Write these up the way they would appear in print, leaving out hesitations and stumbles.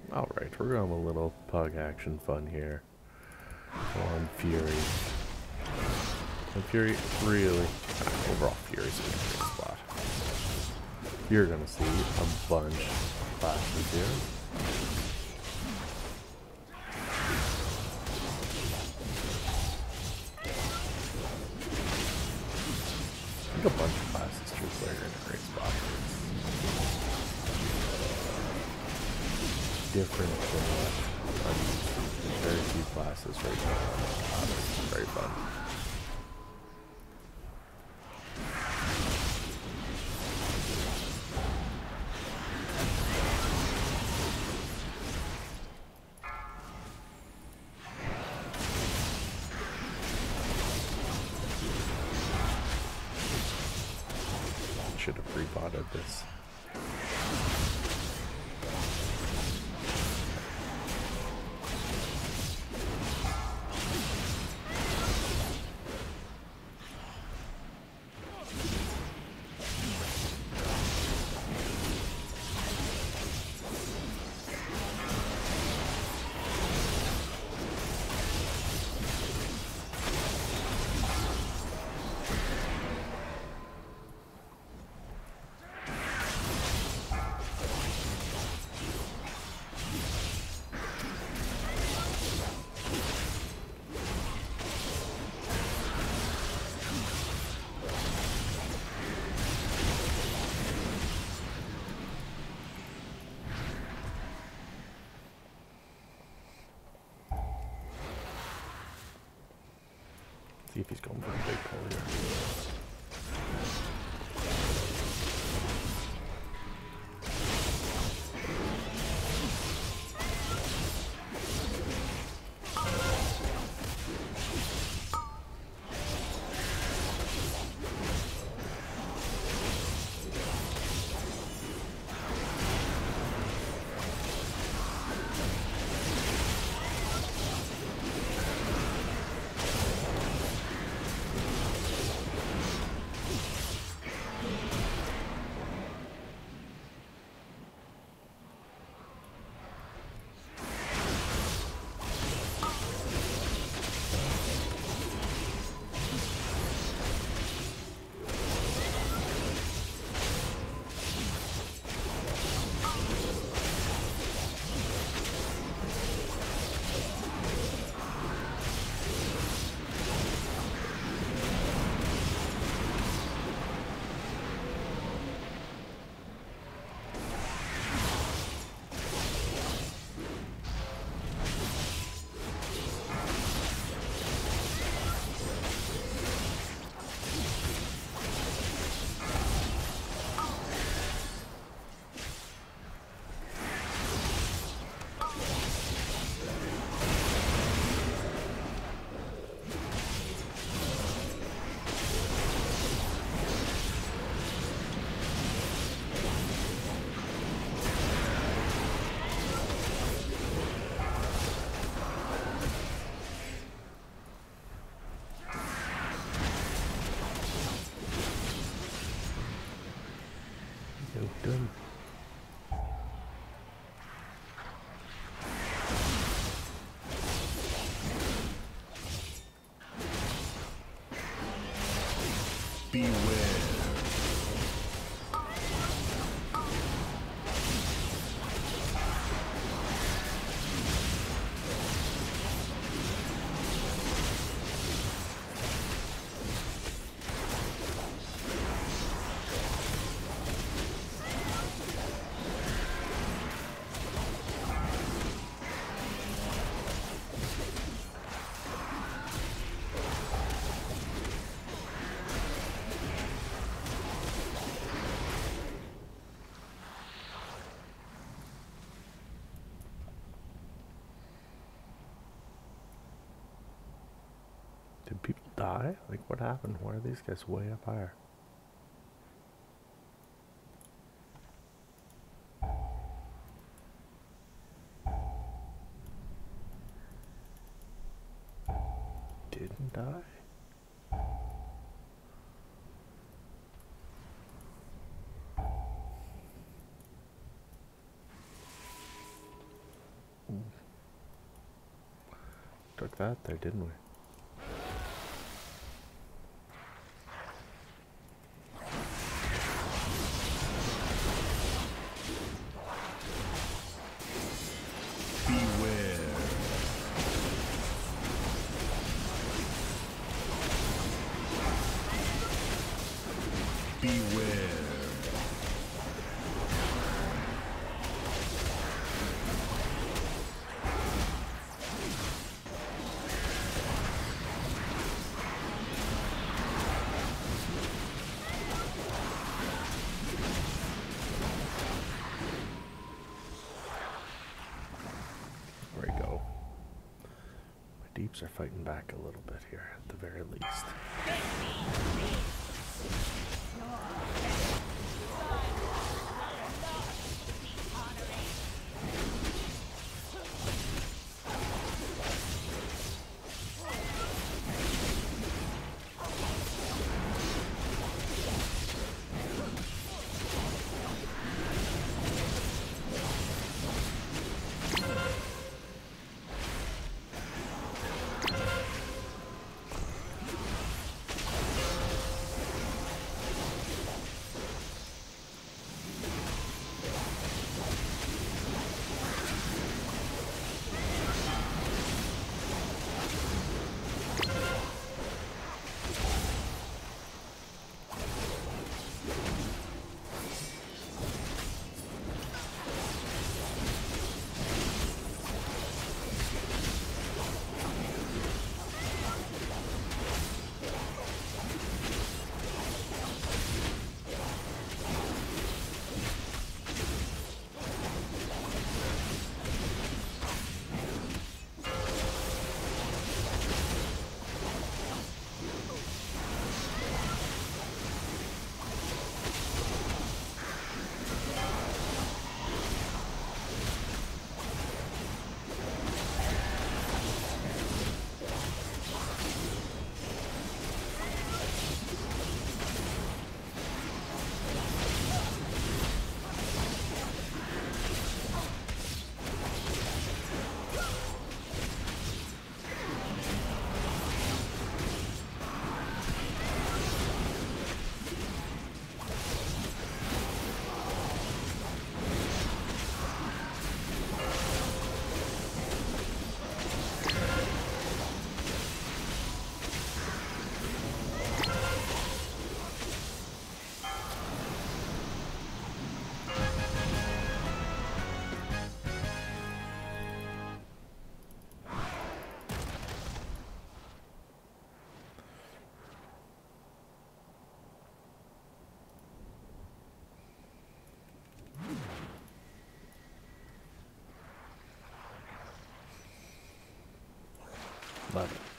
Alright, we're going with a little pug action fun here. On Fury. And Fury really... overall Fury's a great spot. You're gonna see a bunch of classes here. I think a bunch of classes true player in a great spot. Different than what very few classes right now. This is very fun. Should have pre-botted this. See if he's going for a big pull here. Done. Beware. Did people die? Like, what happened? Why are these guys way up higher? Didn't die? Took that there, didn't we? Deeps are fighting back a little bit here, at the very least. Love it.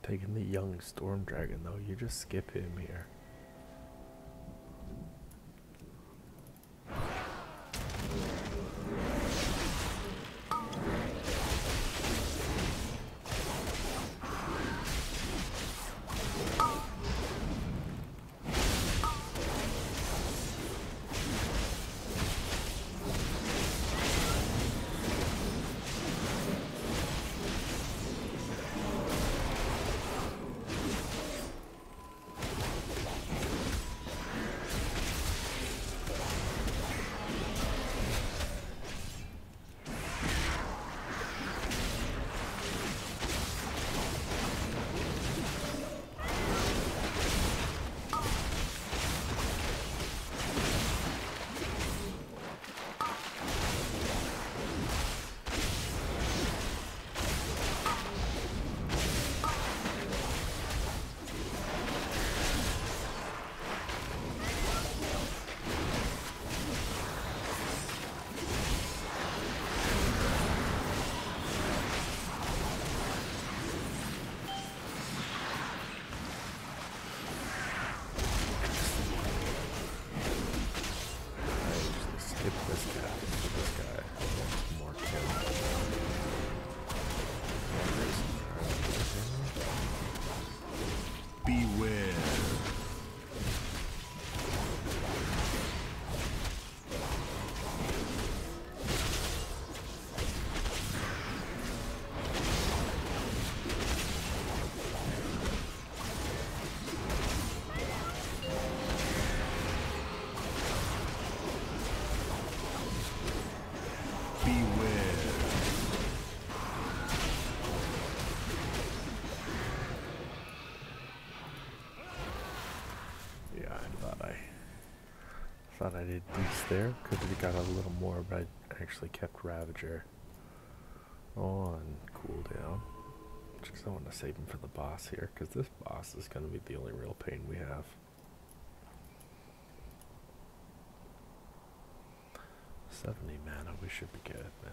taking the young Storm Dragon, though. You just skip him here. Thought I did Beast there. Could have got a little more, but I actually kept Ravager on cooldown. Just because I want to save him for the boss here, because this boss is going to be the only real pain we have. 70 mana, we should be good, man.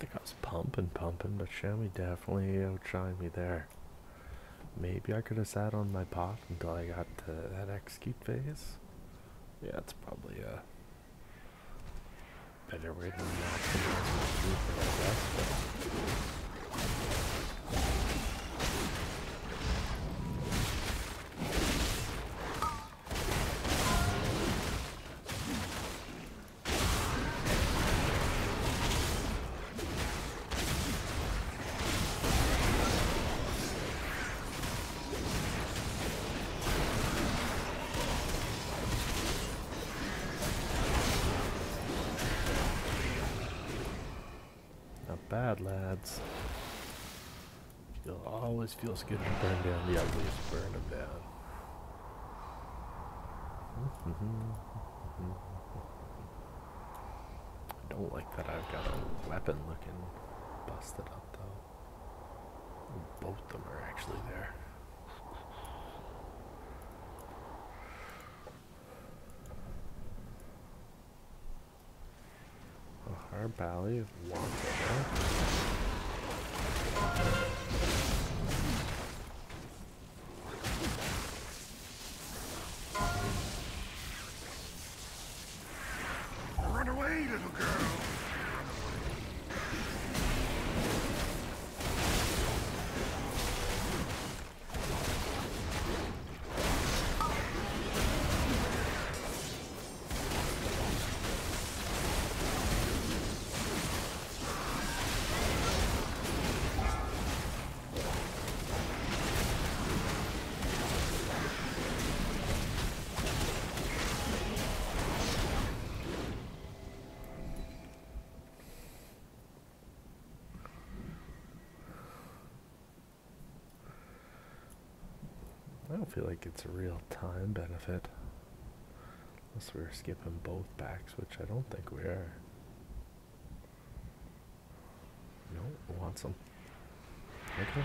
think I was pumping, but Shammy definitely outshined me there. Maybe I could have sat on my pot until I got to that execute phase. Yeah, it's probably a better way to maximize my throughput, I guess, but bad, lads. It always feels good to burn down the ugliest, burn them down. I don't like that I've got a weapon looking busted up though. Both of them are actually there. Our Valley of Warcraft. Run away, little girl. I don't feel like it's a real time benefit. Unless we're skipping both backs, which I don't think we are. No, we want some. Okay.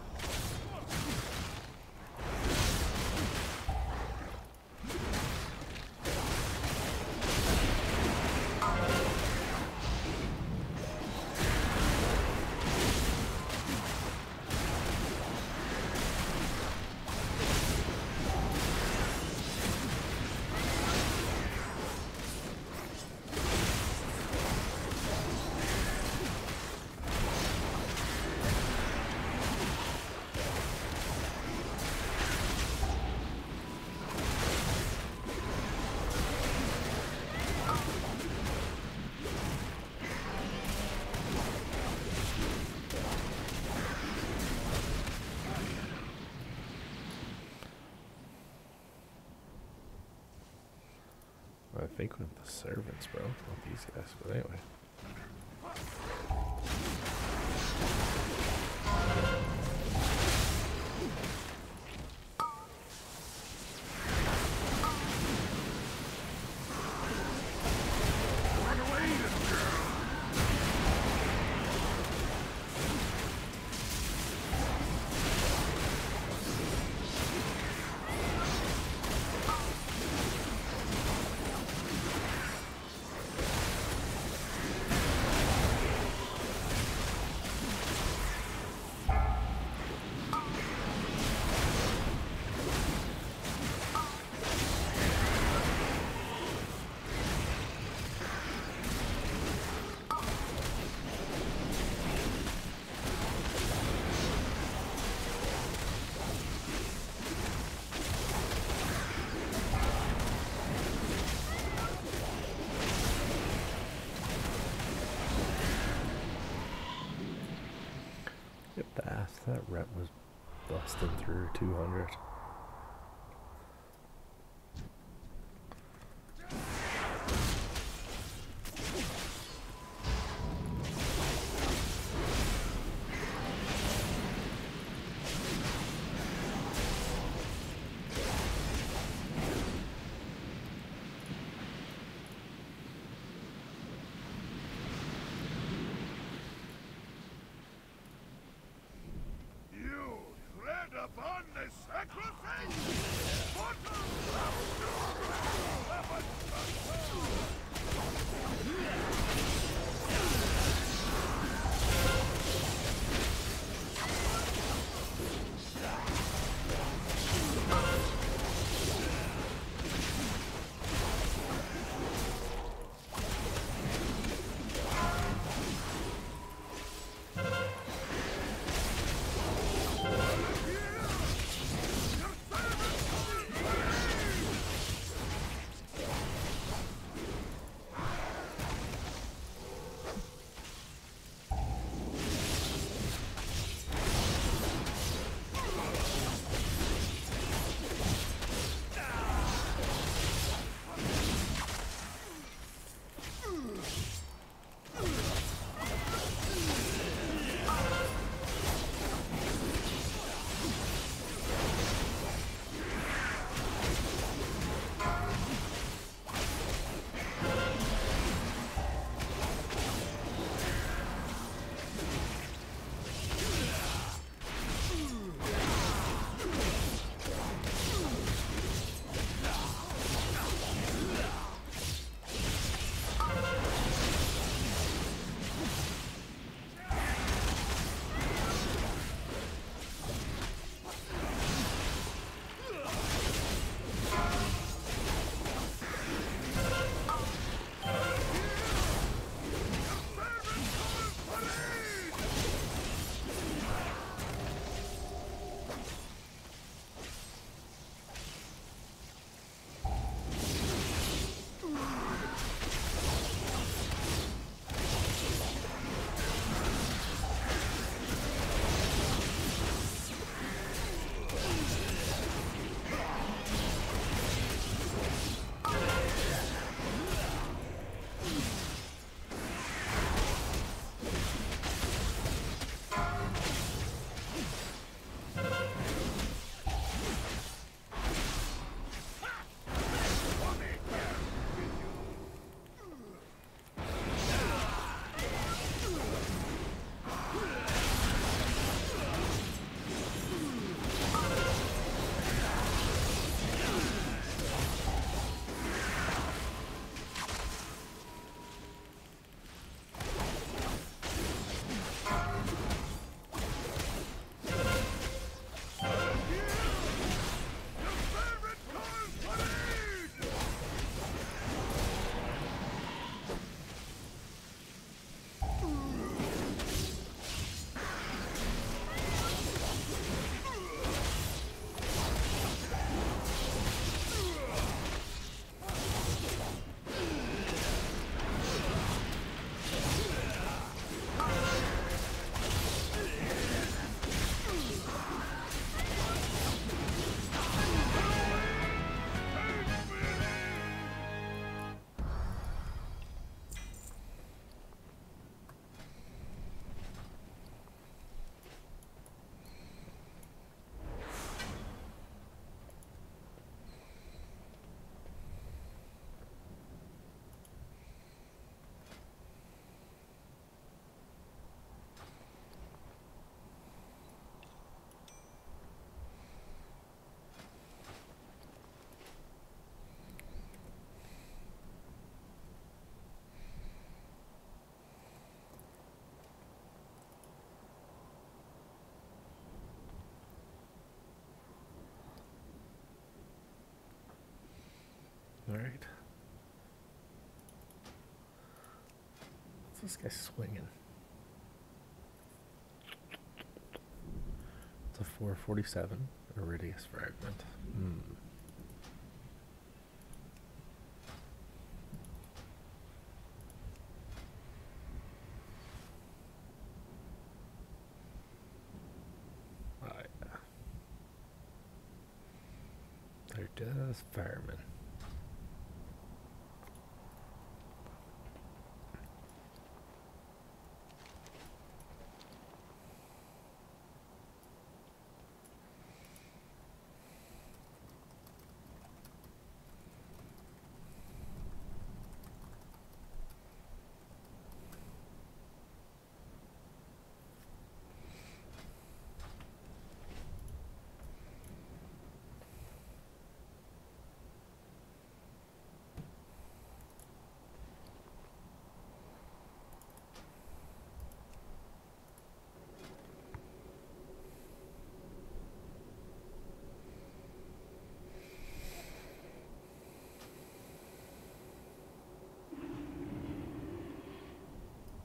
I think with the servants, bro. Not these guys, but anyway. Run away, little girl. Get the ass. That rep was busting through 200. You tread upon the sacred Alright. What's this guy swinging? It's a 447 Iridius fragment. They're just firemen.